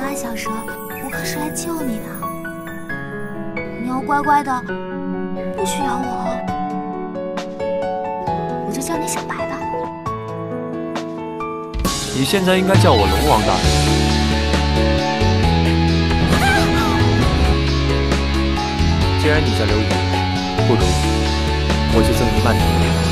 啊，小蛇，我可是来救你的，你要乖乖的，不许咬我哦。我就叫你小白吧。 你现在应该叫我龙王大人。既然你叫刘宇，不如我就赠你曼陀罗。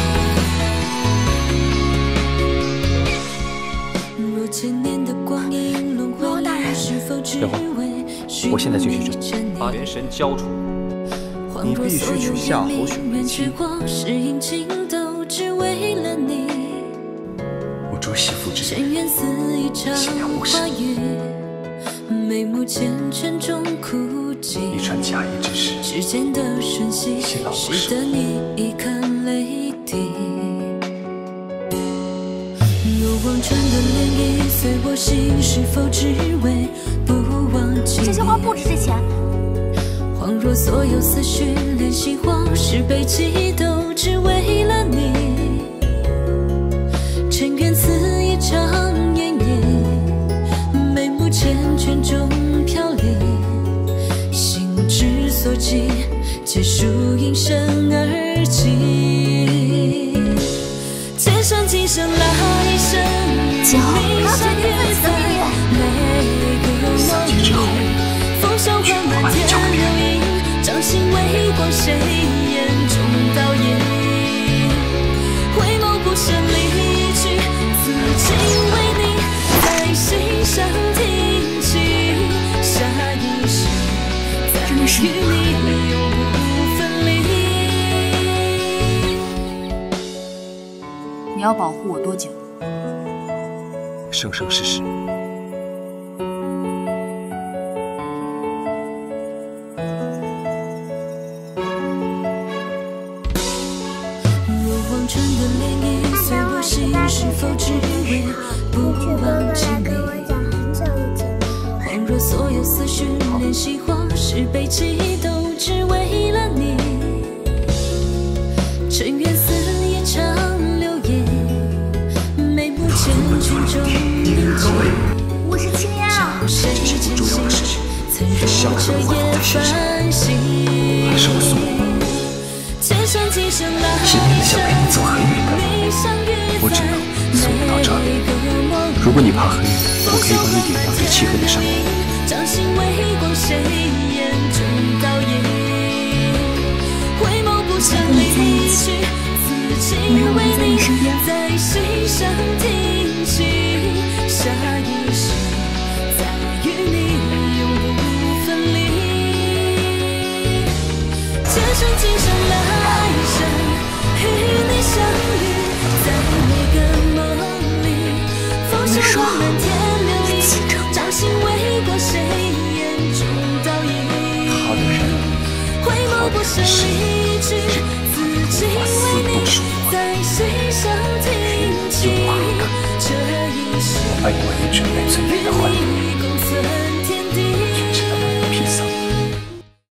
别慌，我现在就去找，把元神交出。 你必须娶夏侯雪为妻。我捉媳妇之人，显然无事。一传假意之事，信老无事。 这些花不值这钱。 恍若所有思绪联系往事悲泣，都只为了你。尘缘似一场烟叶，眉目缱绻中飘零。心之所寄，皆属应声而起。千山今生来生，离相约在每个梦里。 风霜换满天流萤，掌心微光，谁眼中倒影？回眸不舍离去，此情为你，在心上听起。下一世，再与你永不分离。 你要保护我多久？ 生生世世。 是否只为不忘记你？恍若所有思绪联系往事悲泣，都只为了你。尘缘似一场流言，眉目缱绻中凝结。 我是青烟啊！ 这些不重要的事情，下次我会在心上。还是我送你。今天的想陪你走很远的。 我只能送你到这里。如果你怕黑，我可以帮你点亮最漆黑的山谷。 想和你在一起，你让我陪在你身边。 下一世，再与你永不分离。前生今生来生，与你相遇。 在每个梦里，风霜换满天流萤，掌心微光，谁眼中倒影？ 好的人， 回眸不舍离去，此情为你，在心上听起。这一世， 我为你准备最美的婚礼。